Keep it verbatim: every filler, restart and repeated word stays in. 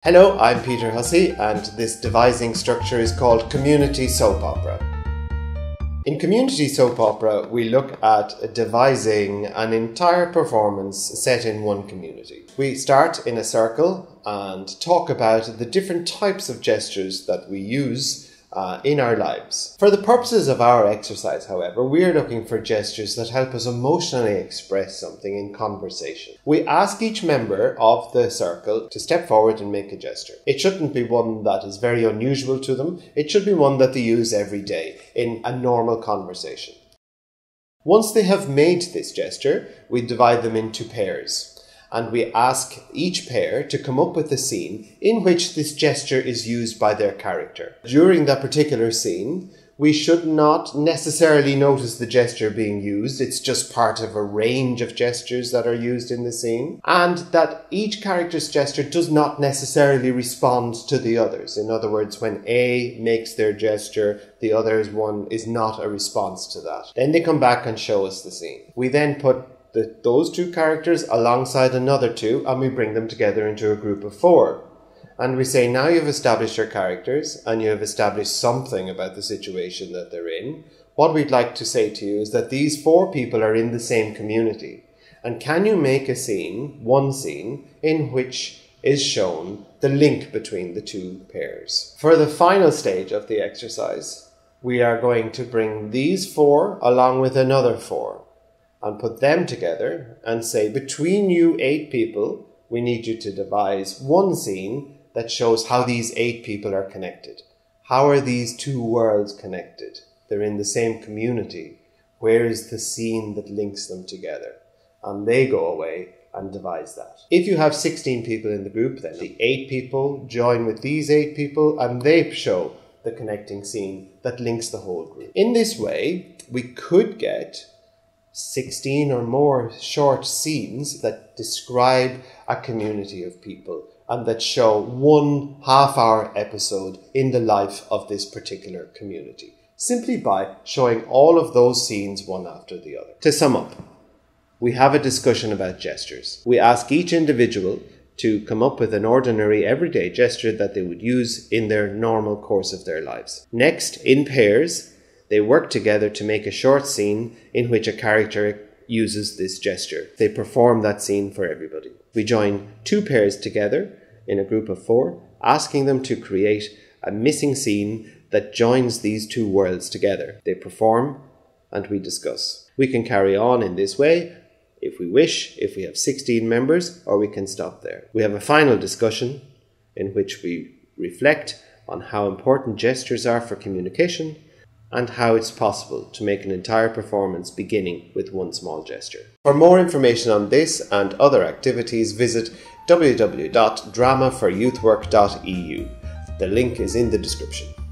Hello, I'm Peter Hussey, and this devising structure is called Community Soap Opera. In Community Soap Opera, we look at devising an entire performance set in one community. We start in a circle and talk about the different types of gestures that we use Uh, in our lives. For the purposes of our exercise, however, we are looking for gestures that help us emotionally express something in conversation. We ask each member of the circle to step forward and make a gesture. It shouldn't be one that is very unusual to them. It should be one that they use every day in a normal conversation. Once they have made this gesture, we divide them into pairs. And we ask each pair to come up with a scene in which this gesture is used by their character. During that particular scene, we should not necessarily notice the gesture being used. It's just part of a range of gestures that are used in the scene. And that each character's gesture does not necessarily respond to the others. In other words, when A makes their gesture, the other's one is not a response to that. Then they come back and show us the scene. We then put The, those two characters alongside another two, and we bring them together into a group of four. And we say, now you've established your characters and you have established something about the situation that they're in. What we'd like to say to you is that these four people are in the same community. And can you make a scene, one scene, in which is shown the link between the two pairs? For the final stage of the exercise, we are going to bring these four along with another four, and put them together and say, between you eight people, we need you to devise one scene that shows how these eight people are connected. How are these two worlds connected? They're in the same community. Where is the scene that links them together? And they go away and devise that. If you have sixteen people in the group, then the eight people join with these eight people and they show the connecting scene that links the whole group. In this way, we could get sixteen or more short scenes that describe a community of people and that show one half-hour episode in the life of this particular community, simply by showing all of those scenes one after the other. To sum up, we have a discussion about gestures. We ask each individual to come up with an ordinary everyday gesture that they would use in their normal course of their lives. Next, in pairs, they work together to make a short scene in which a character uses this gesture. They perform that scene for everybody. We join two pairs together in a group of four, asking them to create a missing scene that joins these two worlds together. They perform and we discuss. We can carry on in this way if we wish, if we have sixteen members, or we can stop there. We have a final discussion in which we reflect on how important gestures are for communication and how it's possible to make an entire performance beginning with one small gesture. For more information on this and other activities, visit w w w dot drama for youth work dot e u. The link is in the description.